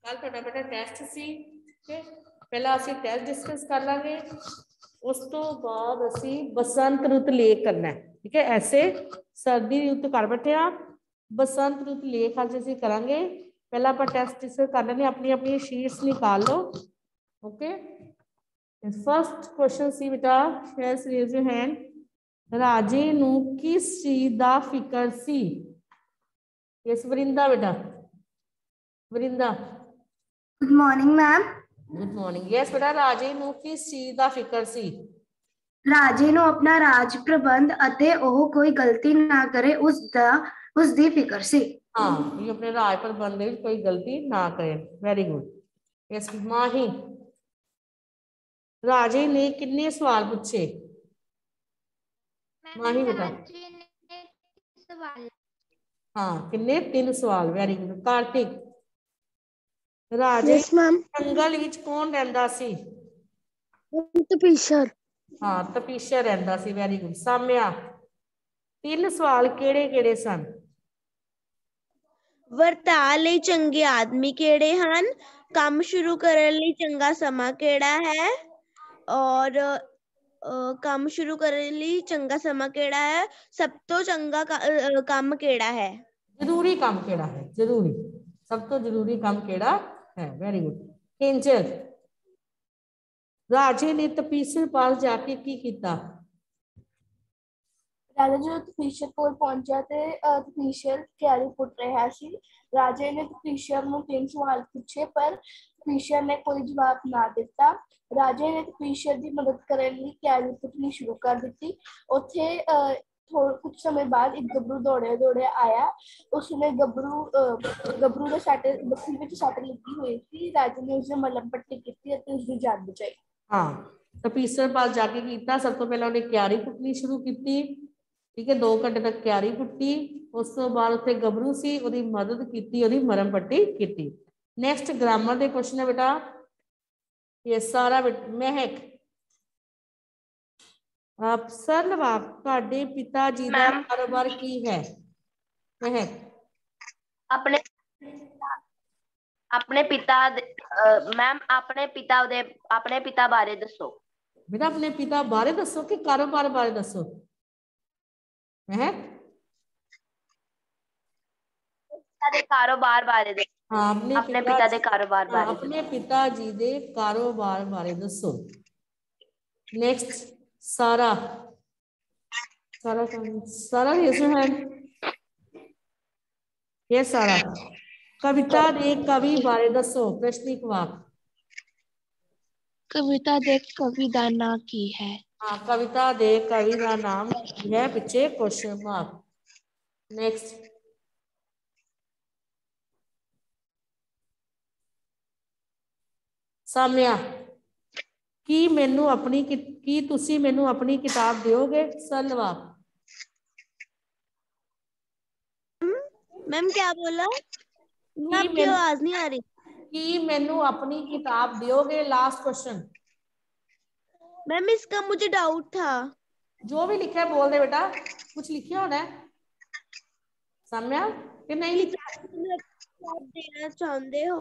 कल तुहाडा बेटा टेस्ट सी पहला असीं टेस्ट डिस्कस कर लांगे उस तो बाद असीं बसंत रुत लेख करना है। ठीक है, ऐसे सर्दी रुत कर बैठे आ, बसंत रुत लेख अज असीं करांगे। पहला आपां टेस्ट डिस्कस कर लैंदे, अपनी अपनी शीट्स निकाल लो। ओके, फर्स्ट क्वेश्चन सी बेटा, शेयर्स रेज योर हैंड। राजे नूं किस चीज दा फिकर सी? यस वरिंदा बेटा, Varinda. Good morning ma'am. Good morning. Yes बेटा, राजे नूं किस चीज दा फिकर सी? राजे नूं अपना राज प्रबंध अते ओह कोई गलती ना करे उस दी फिकर सी। हाँ, ये अपने राज प्रबंध में कोई गलती ना करे। Very good. Yes Mahi, Raje ने कितने सवाल पूछे? माही बेटा। हाँ, कितने? 3 सवाल। Very good. कार्तिक, राजे जंगल विच कौन रहिंदा सी? तपीशर। हाँ, तपीशर रहिंदा सी। Very good. साम्या, 3 सवाल केड़े-केड़े सन? ਵਰਤਾਅ ਲਈ ਚੰਗੇ ਆਦਮੀ ਕਿਹੜੇ ਹਨ, ਕੰਮ ਸ਼ੁਰੂ ਕਰਨ ਲਈ ਚੰਗਾ ਸਮਾਂ ਕਿਹੜਾ ਹੈ, ਔਰ ਕੰਮ ਸ਼ੁਰੂ ਕਰਨ ਲਈ ਚੰਗਾ ਸਮਾਂ ਕਿਹੜਾ ਹੈ, ਸਭ ਤੋਂ ਚੰਗਾ ਕੰਮ ਕਿਹੜਾ ਹੈ? जरूरी काम केड़ा है? जरूरी, सब तो जरूरी काम केड़ा है? Very good. किंजल, राजे ने तपीसर पाल जाके की कीता? राजा जो तपीशर कोल पहुंचा ते तपीशर क्यारी पुट रहा सी। राजे ने तपीशर नूं 3 सवाल पूछे पर तपीशर ने कोई जवाब ना दिता। राजे ने तपीशर की मदद करने लई क्यारी पुटनी शुरू कर दी। उत्थे कुछ समय बाद एक गबरू दौड़े दौड़े आया। उसने गबरू के सट बखी विच सट लगी हुई थी। राजे ने उसने मलम पट्टी की और उसकी जान बचाई। हाँ, तपीसर पाल जाके कीता। सब तो पहले उन्हें क्यारी पुटनी शुरू की। ठीक है, 2 घंटे तक क्यारी पुट्टी। उस तो बाद उत्थे गबरू सी, उहदी मदद की, उहदी मरम पट्टी की। नैक्सट ग्रामर के क्वेश्चन है बेटा, ये सारा महक सरल वाक तुहाडे पिता जी का कारोबार की है? महक, अपने अपने पिता मैम अपने पिता बारे दसो। बेटा अपने पिता बारे दसो कि कारोबार बारे दसो? महक, कारोबार बारे दसो। हाँ, अपने पिता दे कारोबार बारे। अपने पिता जी दे कारोबार बारे दसो। नेक्स्ट सारा, सारा रेज़ योर हैंड। ये सारा, कविता दे कवि बारे दसो। प्रश्निक वाक। कविता दे कवि दा नाम की है? हाँ, कविता दे कवि का नाम है, पिछे क्वेश्चन मार्क। नेक्स्ट साम्या, की मैनू अपनी की तुसी मैनू अपनी किताब दोगे? सलवाक। मैम क्या बोला? आपकी आवाज नहीं आ रही। कि मैनू अपनी किताब दोगे? Last question. मैम इसका मुझे डाउट था। जो भी लिखा है बोल दे बेटा, कुछ लिखा होना है साम्या कि नहीं लिखा? आप देना चाहते हो?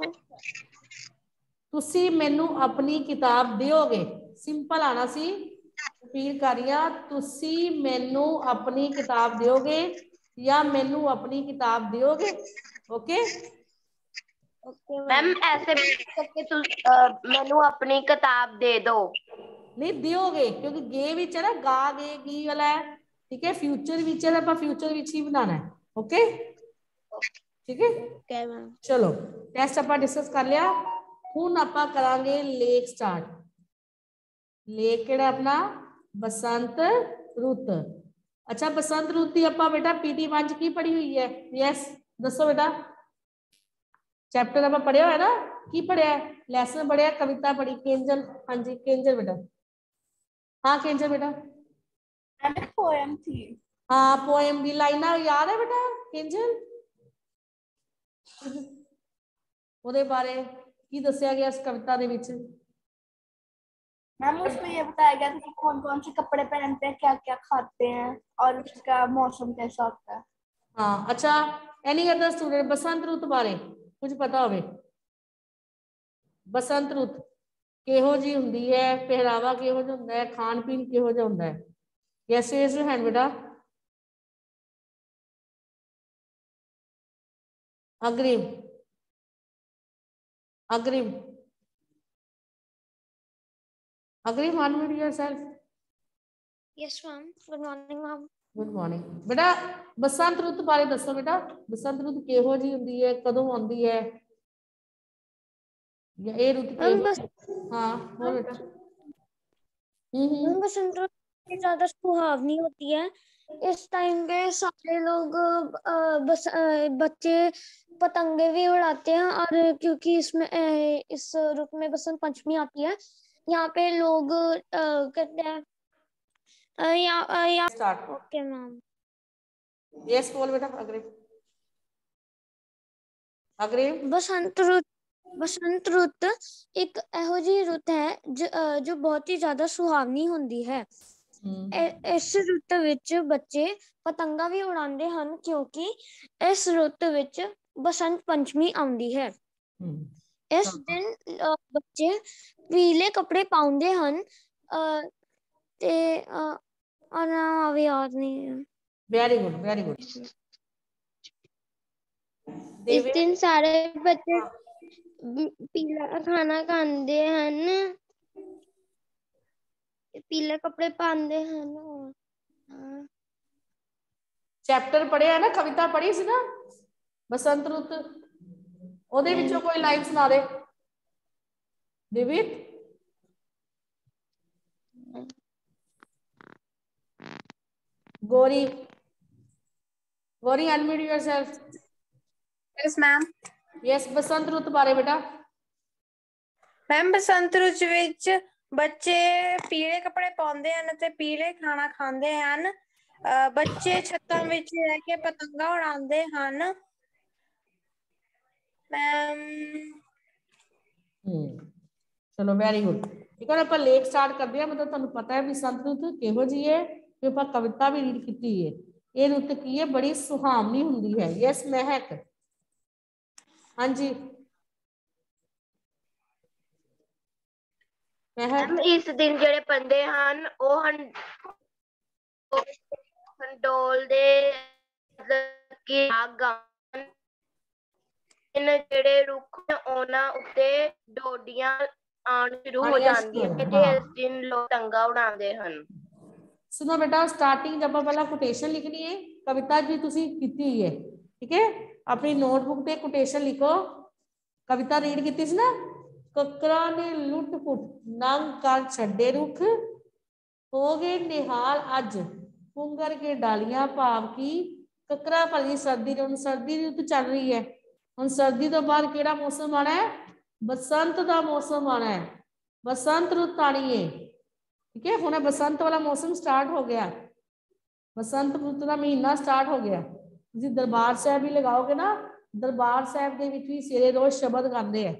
तुसी मैनू अपनी किताब दोगे? सिंपल आना सी। रिपीट कर रही हां, तुसी मैनू अपनी किताब दोगे या मैनू अपनी किताब दोगे? ओके मैम ऐसे भी करके मैनू अपनी किताब दे दो। नहीं दोगे, क्योंकि गे विच है ना, गा गे गी वाला है। ठीक है, फ्यूचर विच है, आप फ्यूचर विच ही बनाना है। ओके ठीक है, चलो टेस्ट आप डिस्कस कर लिया। हुण आप करांगे लेख स्टार्ट। लेख केड़ा अपना? बसंत रुत। अच्छा, बसंत रुत की आप बेटा पीटी 1 की पढ़ी हुई है? यस दसो बेटा, चैप्टर आप पढ़िया है ना? की पढ़िया है? लैसन पढ़िया, कविता पढ़ी? केंजल, हाँ जी केंजल बेटा। हाँ केंजल बेटा, पोएम थी। हाँ पोएम की लाइना याद है बेटा केंजल? ਉਹਦੇ बारे की दसिया गया इस कविता दे विच? मैम उसमें ये बताया गया था कि कौन कौन से कपड़े पहनते हैं, क्या क्या खाते हैं और उसका मौसम कैसा होता है। हाँ अच्छा, एनी अदर स्टूडेंट बसंत रुत बारे कुछ पता होवे? बसंत रुत किहो जी हुंदी है, पहरावा किहो जिहा हुंदा है, खान पीन किहो जिहा हुंदा है? यस रेज़ योर हैंड बेटा। Agrim Agrim Agrim unmute yourself. Yes ma'am, good morning ma'am. Good morning बेटा। बसंत रुत बारे दसो बेटा, बसंत रुत किहो जी हुंदी है, कदों आउंदी है, या ये रुत किहो? हाँ बोल बेटा। बसंत रुत ज्यादा सुहावनी होती है। इस टाइम पे सारे लोग बच्चे पतंगे भी उड़ाते हैं, और क्योंकि इसमें इस रुत में बसंत पंचमी आती है, यहाँ पे लोग कहते हैं स्टार्ट। Okay ma'am. यस बोल बेटा। अग्रिम अग्रिम। बसंत रुत एक ਇਹੋ ਜਿਹੀ रुत है जो बहुत ही ज्यादा सुहावनी ਹੁੰਦੀ है। इस रुत विच बच्चे पतंगा भी उड़ाते हैं, क्योंकि इस रुत विच बसंत पंचमी आउंदी है। इस दिन बच्चे पीले कपड़े पाउंदे हन ते नाम याद नहीं है। Very good very good. इस दिन सारे बच्चे पीला खाना खाते हैं, पीले कपड़े पाते हैं। चैप्टर पढ़िया ना, कविता पढ़ी सी ना बसंत रुत, ओदे विचों कोई लाइन सुना दे Divit. Gauri Gauri unmute yourself. Yes ma'am. Yes बसंत रुत बारे बेटा। मैम बसंत रुत विच बच्चे पीले कपड़े पाउंदे हन ते पीले खाना खांदे हन। बच्चे छत्तां विच रह के पतंगा उड़ाउंदे हन। मैम चलो वेरी गुड। एक बार ਆਪਾਂ ਲੇਖ ਸਟਾਰਟ ਕਰਦੇ ਹਾਂ। मतलब ਤੁਹਾਨੂੰ ਪਤਾ ਹੈ ਵੀ ਬਸੰਤ ਰੁੱਤ ਕਿਹੋ ਜਿਹੀ ਹੈ, ਕਿ ਆਪਾਂ ਕਵਿਤਾ ਵੀ ਰੀਡ ਕੀਤੀ ਹੈ। ਇਹ ਰੁੱਤ ਕੀ ਹੈ, ਬੜੀ ਸੁਹਾਵਣੀ ਹੁੰਦੀ ਹੈ। ਯਸ ਮਹਿਕ। ਹਾਂਜੀ मैम इस दिन जेड़े पंदे हन ओ हंडोल दे की गान इन जेड़े रुख ओना उत्ते डोडियां आण शुरू हो जांदियां ते इस दिन लोग पतंगा उड़ांदे हन। सुनो बेटा, स्टार्टिंग जब पहला कोटेशन लिखनी है, कविता जी तुसी कीती हुई है, ठीक है। अपनी नोटबुक पे कोटेशन लिखो। कविता रीड कीती सी ना, ककरा ने लुट फुट नंग कर छड्डे रुख, हो गए निहाल अज पुंगर के डालियां, भाव की ककरा भली सर्दी ने, सर्दी रुत चल रही है, हुण सर्दी तो बाद केड़ा मौसम आना है, बसंत का मौसम आना है, बसंत रुत आनी है, ठीक है। हुण बसंत वाला मौसम स्टार्ट हो गया, बसंत रुत का महीना स्टार्ट हो गया। तुसीं दरबार साहब भी लगाओगे ना, दरबार साहब दे विच भी सवेरे रोज शब्द गाते हैं।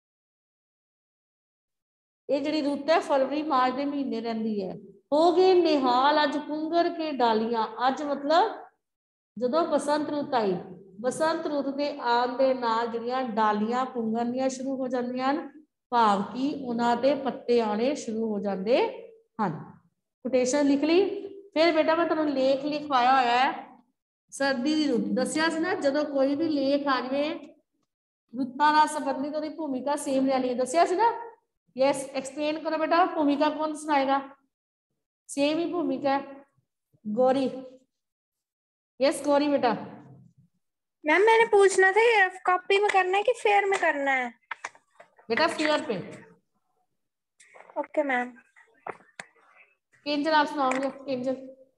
ये जिहड़ी रुत है फरवरी मार्च के महीने रहिंदी है। हो गए निहाल अज पुंगर के डालियां, अज मतलब जदों बसंत रुत आई, बसंत रुत के आउण दे नाल जिहड़ियां डालियां पुंगरनियां शुरू हो जांदियां हन, भाव कि उन्हां दे पत्ते आने शुरू हो जाते हैं। कोटेशन लिख ली। फिर बेटा मैं तुहानूं लेख लिखवाया होया है सर्दी की रुत। दस्सिया सी ना, जदों कोई भी लेख आ जाए रुत्तां नाल संबंधित उहदी भूमिका सेम रहनी है। दस्सिया सी ना। यस एक्सप्लेन करो बेटा, भूमिका कौन सुनाएगा? सेम ही भूमिका है। गौरी। यस गौरी बेटा। मैम मैंने पूछना था ये रफ कॉपी में करना है कि फेयर में करना है? बेटा फेयर पे। Okay ma'am. केंजल आप सुनाओगे? केंजल।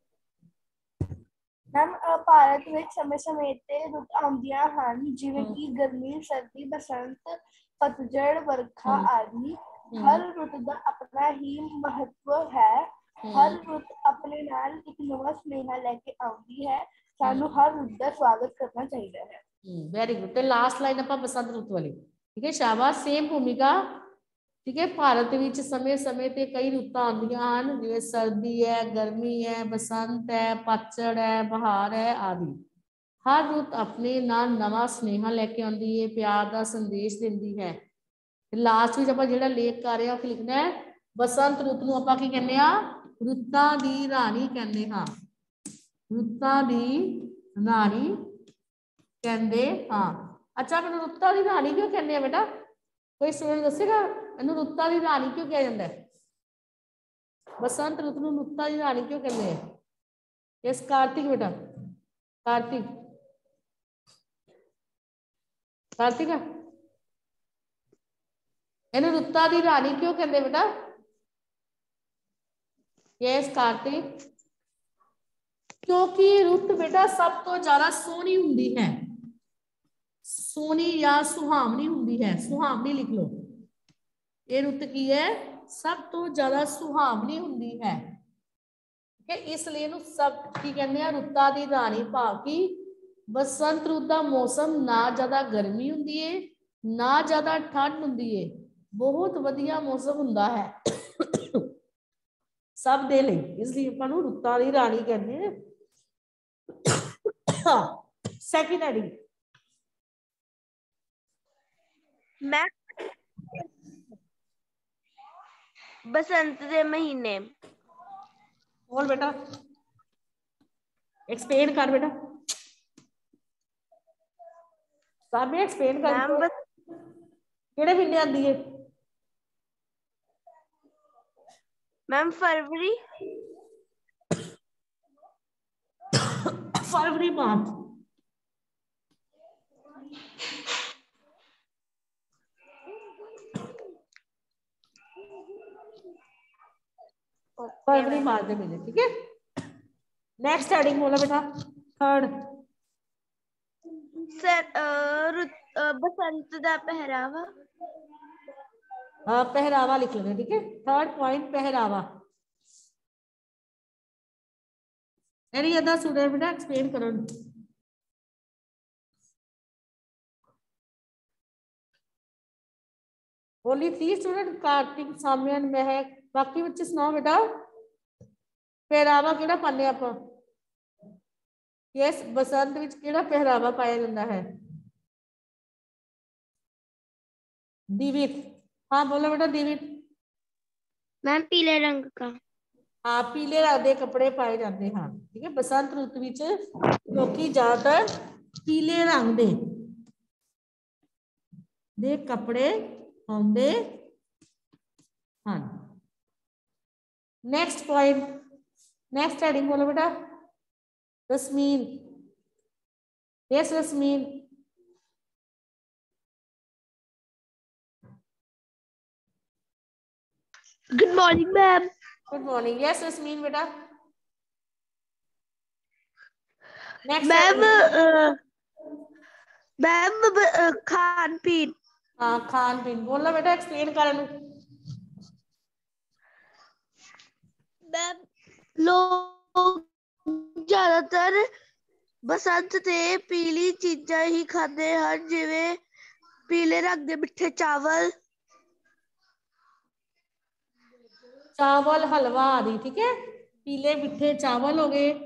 मैम भारत में समय समय ते रुत आउंदियां हन, जिवें कि गर्मी, सर्दी, बसंत, पतझड़, बरखा आदि। हर रुत का अपना ही महत्व है। हर रुत अपने नाल एक नवा स्नेहा लेके आउंदी है। सानू हर रुत का स्वागत करना चाहिए है। Very good. लास्ट लाइन आप बसंत रुत वाली, ठीक है, शाबाश। सेम भूमिका, ठीक है। भारत विच समय समय ते कई रुतां आउंदियां हन, जिवें सर्दी है, गर्मी है, बसंत है, पतझड़ है, बहार है आदि। हर रुत अपने नाल नवा स्नेहा लेके आउंदी है, प्यार का संदेश दिंदी है। लास्ट में ਆਪਾਂ ਜਿਹੜਾ ਲੇਖ ਕਰ ਰਹੇ ਆ ਉਹ ਲਿਖਣਾ ਹੈ ਬਸੰਤ ਰੁੱਤ ਨੂੰ ਆਪਾਂ ਕੀ ਕਹਿੰਦੇ ਆ ਰੁੱਤਾਂ ਦੀ ਰਾਣੀ ਕਹਿੰਦੇ ਹਾਂ ਰੁੱਤਾਂ ਦੀ ਰਾਣੀ ਕਹਿੰਦੇ ਹਾਂ ਅੱਛਾ ਮੈਨੂੰ ਰੁੱਤਾਂ ਦੀ ਰਾਣੀ ਕਿਉਂ ਕਹਿੰਦੇ ਆ ਬੇਟਾ ਕੋਈ ਸਟੂਡੈਂਟ ਦੱਸੇਗਾ ਇਹਨੂੰ ਰੁੱਤਾਂ ਦੀ ਰਾਣੀ ਕਿਉਂ ਕਿਹਾ ਜਾਂਦਾ ਹੈ बसंत रुत ਨੂੰ ਰੁੱਤਾਂ ਦੀ ਰਾਣੀ ਕਿਉਂ ਕਹਿੰਦੇ ਆ यस कार्तिक बेटा कार्तिक कार्तिका ਇਹਨੂੰ ਰੁੱਤਾਂ ਦੀ ਰਾਣੀ ਕਿਉਂ ਕਹਿੰਦੇ ਬੇਟਾ यस कार्तिक क्योंकि रुत बेटा सब तो ज्यादा सोहनी हुंदी है सोहनी या सुहावनी हुंदी है सुहावनी लिख लो ये रुत की है सब तो ज्यादा सुहावनी हुंदी है कि इसलिए नु सब की कहते हैं रुत्तां दी रानी भाव की बसंत रुत दा मौसम ना ज्यादा गर्मी हुंदी है ना ज्यादा ठंड हुंदी है बहुत वधिया मौसम हुंदा है सब दे लई इसलिए ਆਪਾਂ ਨੂੰ रुत्तां दी रानी कहते हैं सेकंड हेडिंग मैं बसंत दे महीने बोल बेटा एक्सप्लेन कर बेटा सामने एक्सप्लेन कर केड़े महीने आंदी है मैम फरवरी फरवरी मार्च फरवरी मार्च के महीने ठीक है नेक्स्ट हेडिंग बोला बेटा थर्ड सर बसंत दा पहरावा पहरावा लिख लेना ठीक है थर्ड पॉइंट पहरावा एनी अदर स्टूडेंट बेटा एक्सप्लेन करो ओनली 3 स्टूडेंट कार्तिक साम्यन महक बाकी बच्चे सुनाओ बेटा पहरावा केड़ा पाने आप यस बसंत विच केड़ा पहरावा पाया जाता है दिवित हाँ बोलो बेटा दिवित मैम पीले रंग का हाँ पीले रंग के कपड़े पाए जाते हैं ठीक है बसंत रुत विच लोकी ज्यादातर पीले रंग दे कपड़े पाउंदे हाँ नेक्स्ट पॉइंट नेक्स्ट हेडिंग बोलो बेटा Rashmeen yes Rashmeen good morning ma'am good morning yes Rashmeen बेटा नेक्स्ट मैम खान पीन हाँ खान पीन बोलना बेटा एक्सप्लेन कर मैम लोग ज्यादातर बसंत ते पीली चीजा ही खाते हैं जिवें पीले रंग के मिठे चावल चावल हलवा आदि ठीक है पीले मिठे चावल हो गए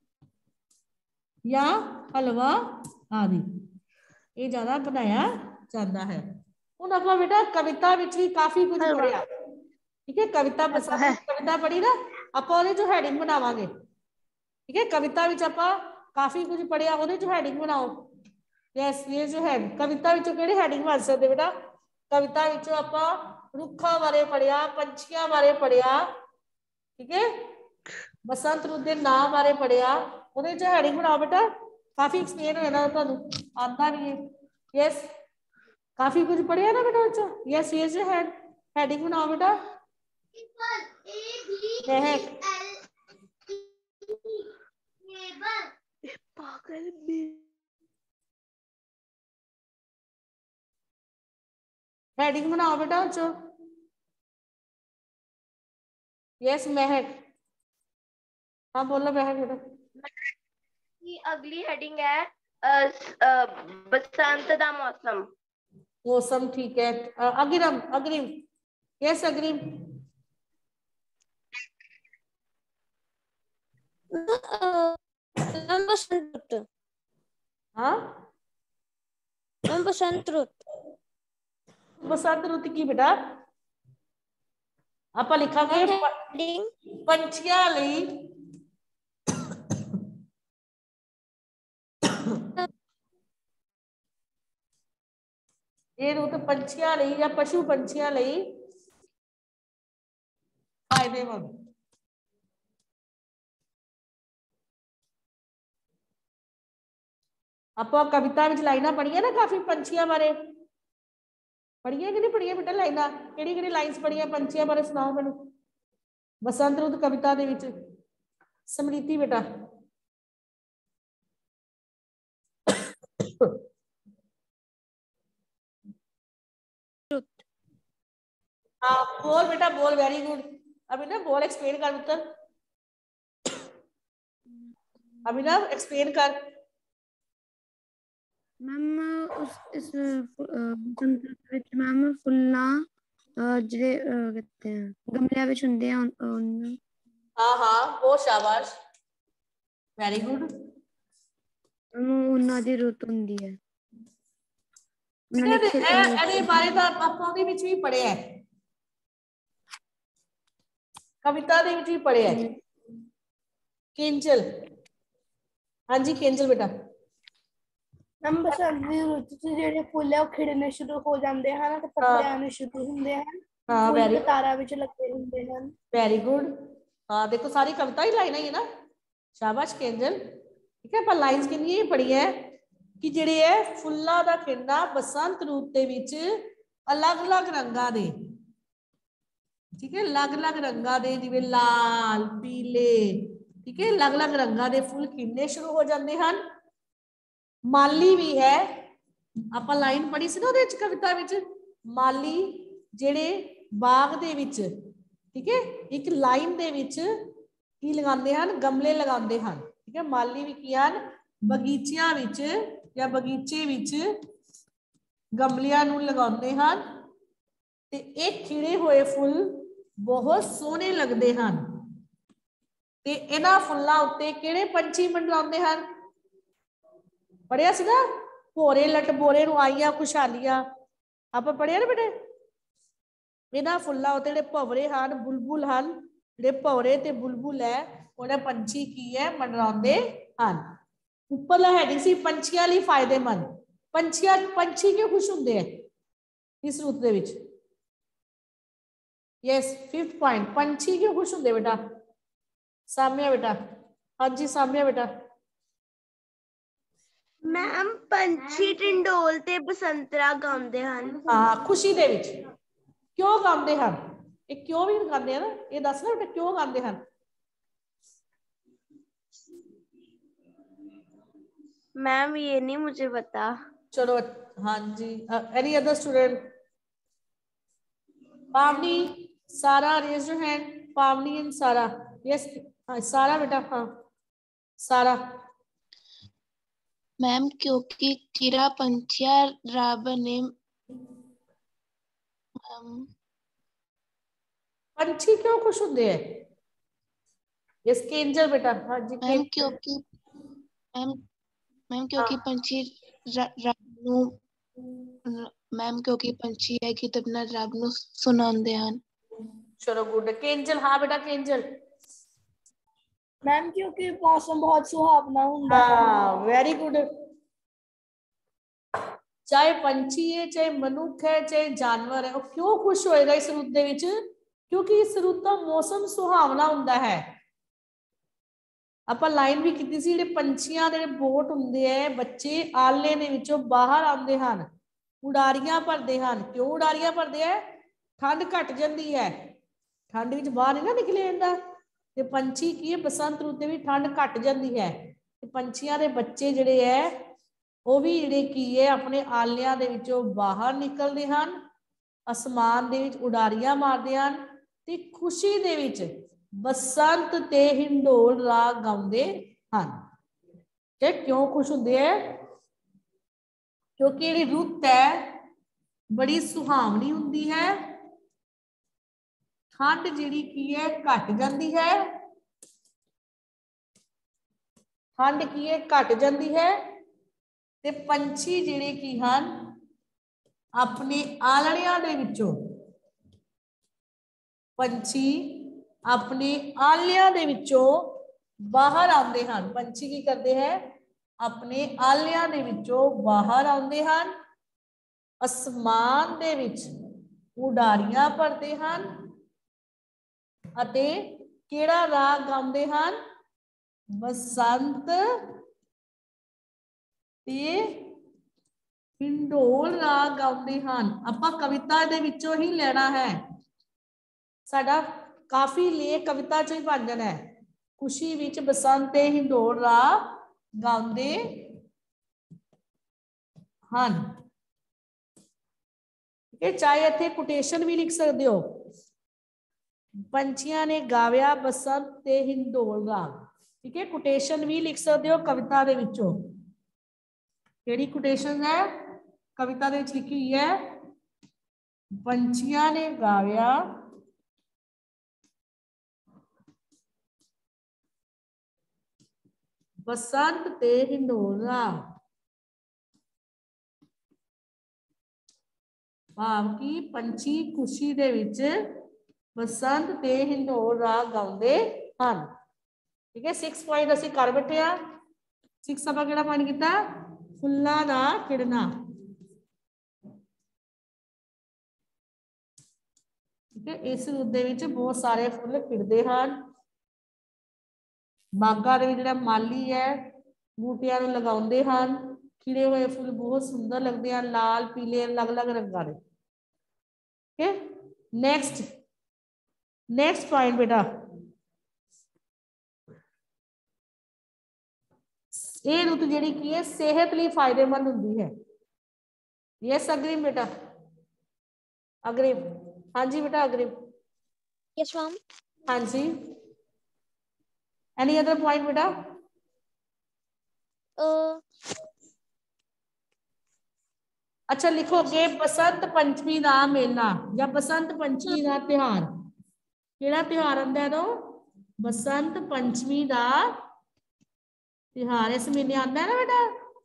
या हलवा आदि ये ज्यादा बनाया जाता है हुण आपां बेटा कविता विच भी काफी कुछ पढ़िया ठीक है कविता कविता पढ़ी ना आपां ओहदे जो हेडिंग बनावांगे ठीक है कविता विच आपां काफी कुछ पढ़िया ओहदे जो हेडिंग बनाओ यस ये जो है कविता विचों किहड़ी हेडिंग बन सकदे बेटा कविता विचों आपां रुखां बारे पढ़िया पंछियां बारे पढ़िया ठीक है बसंत रुत दे नाम बारे पढ़िया ओहदे जो हेडिंग बनाओ बेटा काफी एक्सप्लेन हो जाना तुहानू आंदा नहीं है यस काफी कुछ पढ़िया ना बेटा बच्चों यस ये जो है हेडिंग बनाओ बेटा हेडिंग बनाओ बेटा बच्चों यस महक हाँ बोलो महक बेटा अगली हेडिंग है बसंत दा मौसम मौसम ठीक है अग्रिम अग्रिम यस अग्रिम बसंत रुत हाँ बसंत रुत बसंत रुत की बेटा आप लिखांगे पंछियां लई ये रुत पंछियां लई या पशु पंछियां लई फायदेमंद। आप कविता विच लाइनां पढ़ियां ना काफी पंछियां बारे पढ़ियां कि नहीं पढ़ियां बेटा लाइनां किहड़ी लाइन्स पढ़ियां पंछियां बारे सुनाओ मैनूं बसंत रुत कविता दे विच समृति बेटा हाँ बोल बेटा बोल वेरी गुड अभिनव बोल एक्सप्लेन कर पुत्र अभिनव एक्सप्लेन कर मैम इस मैम फुल्लां ਜਿਹੜੇ कहते हैं गमलियां ਵਿੱਚ ਹੁੰਦੇ ਆ हाँ हाँ बहुत शाबाश वेरी गुड ਉਹਨਾਂ ਦੀ ਰੁੱਤ ਹੁੰਦੀ ਹੈ ਇਹਦੇ ਬਾਰੇ ਤਾਂ ਆਪਾਂ ਉਹਦੇ ਵਿੱਚ ਵੀ ਪੜ੍ਹਿਆ ਹੈ कविता ਦੇ ਵਿੱਚ ਵੀ ਪੜ੍ਹਿਆ ਹੈ केंजल हाँ जी केंजल बेटा हम बसंत दी रुत च जेहड़े फुੱਲ है ਉਹ ਖਿੜਨੇ ਸ਼ੁਰੂ ਹੋ ਜਾਂਦੇ ਹਨ ਤੇ ਪੱਤੇ ਆਉਣੇ ਸ਼ੁਰੂ ਹੁੰਦੇ ਹਨ हाँ वेरी ਕਤਾਰਾਂ ਵਿੱਚ ਲੱਗੇ ਹੁੰਦੇ ਹਨ वेरी गुड हाँ देखो सारी कविता ही लाइना ही है ना शाबाश केंजल ठीक है पर लाइन्स कितनी पढ़ी है कि जेडे है फुल्लां दा खिड़ना बसंत रुत दे विच अलग अलग रंगां दे ठीक है अलग अलग रंगां दे जिवें लाल पीले ठीक है अलग अलग रंगां दे फुल खिड़ने शुरू हो जाते हैं माली भी है आप लाइन पढ़ी सी ना कविता विच माली जेड़े बाग दे विच ठीक है एक लाइन दे विच की लगांदे हन गमले लगांदे हन ठीक है माली भी की हन बगीचियां विच या बगीचे विच गमलियां नूं लगांदे हन ते एक खिड़े हुए फुल बहुत सोहने लगदे हन ते इन्हां फुल्लां उत्ते किहड़े पंछी मंडराउंदे हन पढ़िया सी ना भोरे लट बोरे नूं आईयां खुशहालियां आप पढ़िया ना बेटे इन्हां फुल्लां उत्ते जिहड़े भंवरे हन बुलबुल हन जिहड़े भंवरे ते बुलबुल है उहने पंछी की है मंडराउंदे हन उपरला हैडिंग सी पंछियां लई फायदेमंद पंछी क्यों खुश हुंदे है इस रुत दे विच यस 5th पॉइंट पंछी क्यों खुश हुंदे बेटा सामिया बेटा हाँ जी सामिया बेटा मैम पंछी टिंडोल ते बसंतरा गाਉਂਦੇ ਹਨ हाँ खुशी दे विच क्यों गाਉਂਦੇ ਹਨ ये क्यों भी गाਉਂਦੇ हैं ना ये दस ना बेटा क्यों गाਉਂਦੇ ਹਨ मैम ये नहीं मुझे पता चलो हाँ जी any other student Pavani Sara raise your hand Pavani and Sara yes हाँ सारा बेटा हाँ सारा मैम क्योंकि चिरा पंछिया रब ने पंछी क्यों खुश होते हैं यस केंजल बेटा हाँ जी मैम क्योंकि पंछी रब नू मैम क्योंकि पंछी है कि तो अपना रब नू सुनांदे हन चलो गुड केंजल हाँ बेटा केंजल मैम क्योंकि मौसम बहुत सुहावना हुंदा है हाँ वेरी गुड चाहे पंछी है चाहे मनुख है चाहे जानवर है वो क्यों खुश होएगा इस रुत दे विच क्योंकि इस रुत दा मौसम सुहावना हुंदा है ਆਪਾਂ ਲਾਈਨ ਵੀ ਕੀਤੀ ਸੀ ਜਿਹੜੇ ਪੰਛੀਆਂ ਦੇ ਬੋਟ ਹੁੰਦੇ ਆ ਬੱਚੇ ਆਲੇ ਦੇ ਵਿੱਚੋਂ ਬਾਹਰ ਆਉਂਦੇ ਹਨ ਉਡਾਰੀਆਂ ਭਰਦੇ ਹਨ ਕਿਉਂ ਉਡਾਰੀਆਂ ਭਰਦੇ ਆ ਠੰਡ ਘਟ ਜਾਂਦੀ ਹੈ ਠੰਡ ਵਿੱਚ ਬਾਹਰ ਨਹੀਂ ਨਾ ਨਿਕਲੇ ਜਾਂਦਾ ਤੇ ਪੰਛੀ ਕੀ ਹੈ ਬਸੰਤ ਰੁੱਤ ਦੇ ਵੀ ਠੰਡ ਘਟ ਜਾਂਦੀ ਹੈ ਤੇ ਪੰਛੀਆਂ ਦੇ ਬੱਚੇ ਜਿਹੜੇ ਹੈ ਉਹ ਵੀ ਜਿਹੜੇ ਕੀ ਹੈ ਆਪਣੇ ਆਲਿਆਂ ਦੇ ਵਿੱਚੋਂ ਬਾਹਰ ਨਿਕਲਦੇ ਹਨ ਅਸਮਾਨ ਦੇ ਵਿੱਚ ਉਡਾਰੀਆਂ ਮਾਰਦੇ ਹਨ ਤੇ ਖੁਸ਼ੀ ਦੇ ਵਿੱਚ बसंत ते हिंडोल राग गाउंदे हन ते क्यों खुश हुंदे है क्योंकि ये रुत है बड़ी सुहावनी हुंदी है ठंड जिहड़ी की है घट जाती है ठंड की है घट जाती है ते पंछी जिहड़े की हन अपने आलड़ियां दे विचों पंछी अपने आलियां दे विचों बाहर आते हैं। पंछी की करते हैं अपने आलियां दे विचों बाहर आते हैं, आसमान दे विच उडारियां भरते हैं अते केड़ा राग गाउंदे हैं? बसंत ते हिंडोल राग गाउंदे हैं। आपां कविता दे विचों ही लेना है, साडा काफी लेख कविता चों ही बन जाना है। खुशी विच बसंत ते हिंडोल राग गाउंदे हैं। ठीक है, चाहे इत्थे कोटेशन भी लिख सकते हो, पंछियां ने गाविया बसंत ते हिंडोल राग। ठीक है, कोटेशन भी लिख सकते हो कविता दे विचों। केड़ी कोटेशन है कविता दे विच लिखी हुई है? पंछियां ने गाविया बसंत ते हिंडोल राग, भाव की पंछी खुशी दे विच बसंत ते हिंडोल राग गाउंदे हन। ठीक है, 6 पॉइंट असीं कर बैठे आ। 6 आपां किहड़ा पॉइंट कीता? फुल्लां दा खिड़ना। ठीक है, इस रुत दे विच बहुत सारे फुल खिड़दे हन। बागां दे विच जिहड़ा माली है बूटियां नूं लगाउंदे हन, खिड़े हुए फुल बहुत सुंदर लगदे हन, लाल पीले अलग अलग रंगां दे। ठीक है, नेक्स्ट पॉइंट बेटा, ये रुत जिहड़ी की है सेहत लई फायदेमंद हुंदी है। यस अग्रिम बेटा, अग्रिम। हाँ जी बेटा अग्रिम। Yes ma'am. हाँ जी, एनी अदर पॉइंट बेटा? अच्छा लिखो अगे, बसंत पंचमी का मेला या बसंत पंचमी का त्योहार। केड़ा त्योहार आंदा है? तो बसंत पंचमी का त्योहार इस महीने आंदा है ना बेटा।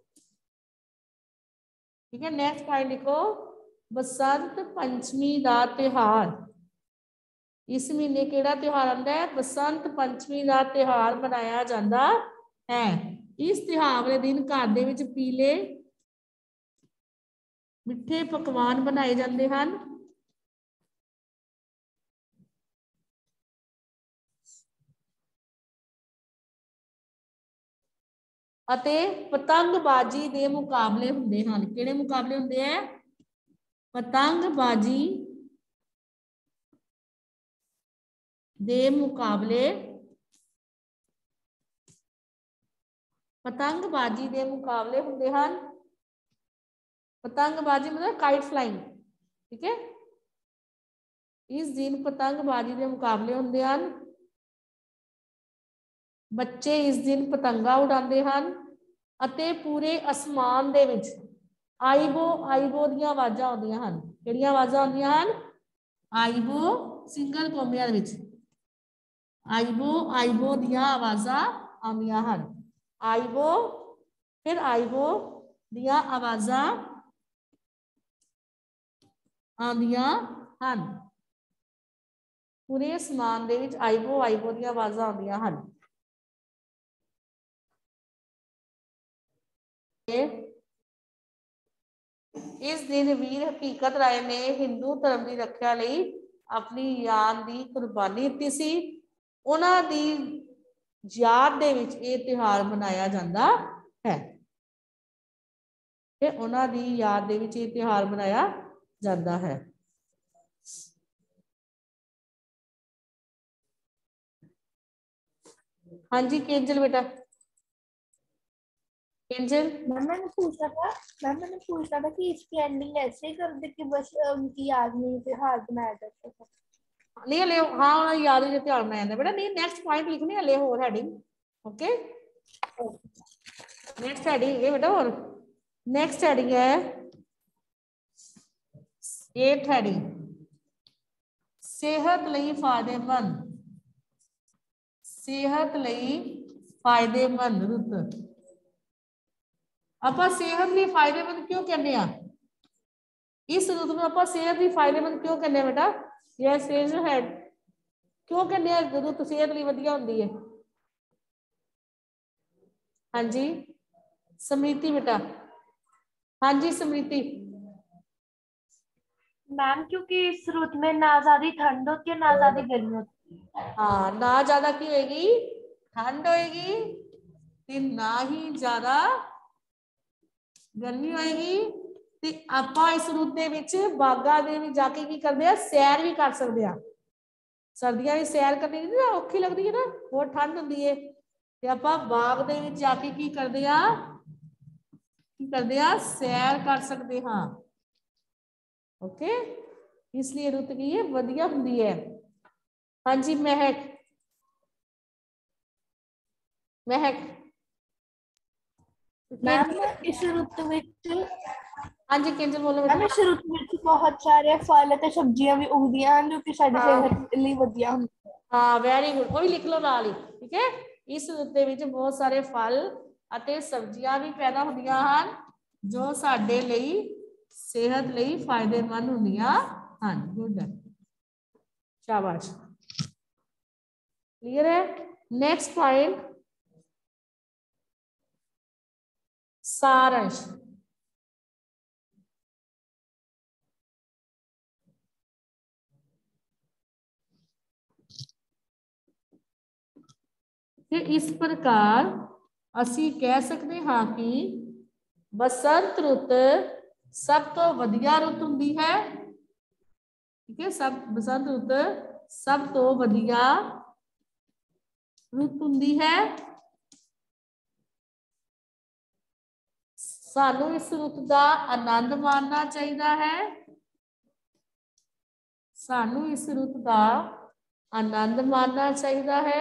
ठीक है, नेक्स्ट पॉइंट लिखो, बसंत पंचमी का त्योहार। इस महीने केड़ा त्योहार आंदा है? बसंत पंचमी का त्योहार मनाया जाता है। इस त्योहार वाले दिन घर दे विच पीले मिठे पकवान बनाए जाते हैं अते पतंगबाजी दे मुकाबले हुंदे हन। किहड़े मुकाबले हुंदे हैं? पतंगबाजी दे मुकाबले, पतंगबाजी दे मुकाबले हुंदे हन। पतंगबाजी मतलब काइट फ्लाइंग। ठीक है, इस दिन पतंगबाजी के मुकाबले होंदे हन। बच्चे इस दिन पतंगा उड़ाते हैं अते पूरे आसमान दे विच आईबो आईबो दी आवाज़ां आउंदियां हन। किहड़ियां आवाज़ां आउंदियां हन? आईबो सिंगल कोमिਆਂ दे विच आईबो आईबो दी आवाज़ां आउंदियां हन। आईबो फिर आईबो दी आवाज़ां आउंदियां हन। पूरे आसमान दे विच आईबो आईबो दी आवाज़ां आउंदियां हन। इस दिन वीर हकीकत राय ने हिंदू धर्म की रक्षा लई अपनी जान की कुर्बानी दी सी। उन्हां दी याद दे विच ये त्योहार मनाया जाता है। ते उन्हां दी याद दे विच ये त्योहार मनाया जाता है। हाँ जी केंजल बेटा। केंजल मैंने पूछा था कि इसकी एंडिंग ऐसे ही कर दे कि बस उनकी याद में त्योहार बनाया जाता था। नहीं हले हाँ उन्हें याद है त्योहार मनाया जाता बेटा। नहीं नेक्स्ट पॉइंट लिखने हले होर हेडिंग। ओके नेक्स्ट हेडिंग है बेटा। और नेक्स्ट हेडिंग है 8th हेडिंग, सेहत लई फायदेमंद। सेहत लई फायदेमंद रुत। आपां सेहत लई फायदेमंद क्यों कहने आ? इस रुत में आप सेहत भी फायदेमंद क्यों कहने बेटा? Yes raise your hand. क्यों कहने रुत सेहत लिए वधिया होंदी है? हाँ जी समृति बेटा। हाँ जी समृति। मैम क्योंकि इस रुत में ना ज्यादा ठंड होती है ना ज्यादा गर्मी होती है। हाँ ना ज्यादा की होगी ठंड होएगी ते ना ही ज्यादा गर्मी होएगी। ते आपां इस रुत दे विच बागां दे विच जाके की करदे आ सैर भी कर सकदे आ। सर्दियां में सैर करनी नहीं ना औखी लगदी है ना बहुत ठंड हुंदी है ते आपां बाग दे विच जाके की करदे आ सैर कर सकते हाँ। ओके इसलिए रुत की है वधिया हुंदी है। हाँ जी महक। महक मैम इस रुत विच हाँ जी किंजल बोलो मैम इस रुत विच बहुत सारे फल ते सब्जियां भी उगदियां हैं जो कि साडी सेहत ਲਈ ਵਧੀਆ ਹੁੰਦੀ। हाँ वेरी गुड वो भी लिख लो नाल ही ठीक है। इस रुत दे विच बहुत सारे फल ਅਤੇ सब्जियां भी पैदा ਹੁੰਦੀਆਂ ਹਨ जो ਸਾਡੇ ਲਈ सेहत ਲਈ फायदेमंद ਹੁੰਦੀਆਂ ਹਨ। गुड शाबाश क्लियर है। नेक्स्ट पॉइंट सारांश। इस प्रकार ਅਸੀਂ कह सकते हाँ कि बसंत रुत सब तो वधिया रुत हुंदी है। ठीक है सब बसंत रुत सब तो वधिया रुत हुंदी है। सानू इस रुत का आनंद मानना चाहिए है। सानू इस रुत का आनंद मानना चाहिए है।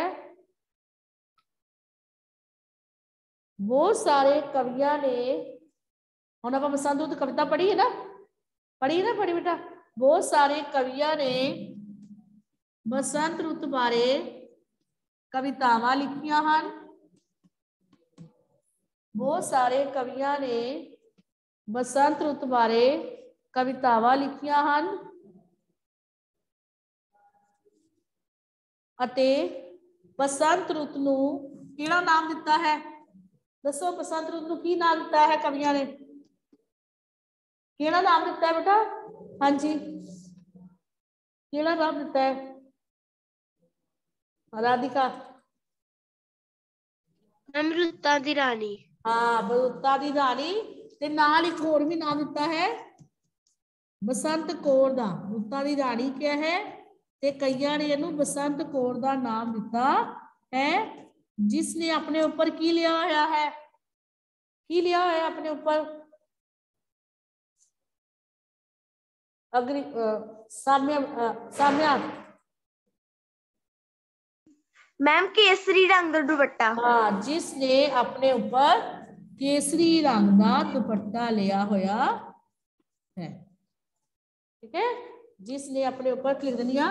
बहुत सारे कवियां ने हुण आपां बसंत रुत कविता पढ़ी है ना पढ़ी बेटा। बहुत सारे कवियां ने बसंत रुत बारे कवितावां लिखियां हन। बहुत सारे कवियां ने बसंत रुत बारे कवितावां लिखियां हन अते बसंत रुत नूं किहड़ा नाम दिता है? दसो बसंत रुत नूं की नाम दिता है कवियां ने? किहड़ा नाम दिता है बेटा? हाँ जी किहड़ा नाम दिता है? राधिका। रुतां दी रानी। हाँ रुतां दी रानी ते नाल एक होर भी नाम दिता है बसंत कौर दा। रुतां दी रानी क्या है ते कईयां ने इहनूं बसंत कौर दा नाम दिता है जिसने अपने ऊपर की लिया होया है? की लिया होया अपने ऊपर? अग्नि साम्या। मैम केसरी रंग दा दुपट्टा। हाँ जिसने अपने ऊपर केसरी रंग का दुपट्टा लिया होया है। ठीक है जिसने अपने ऊपर लिख दिया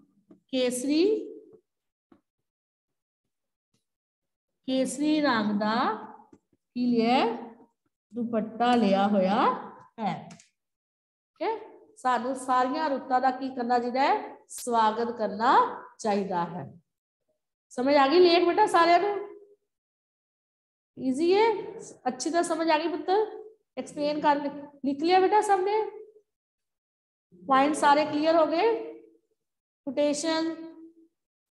केसरी रंग का की लिया दुपट्टा लिया होया है। ठीक है सानू सारिया रुतां दा की करना चाहिए? स्वागत करना चाहिए है। समझ आ गई लेख बेटा सारे नूं? इजी है अच्छी तरह समझ आ गई पुत्र? एक्सप्लेन कर लिख लिया बेटा सबने? पॉइंट सारे क्लियर हो गए? कोटेशन